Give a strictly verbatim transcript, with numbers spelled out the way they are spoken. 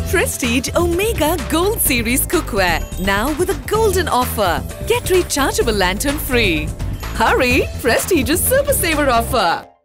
Prestige Omega Gold Series Cookware, now with a golden offer. Get rechargeable lantern free. Hurry! Prestige's Super Saver offer.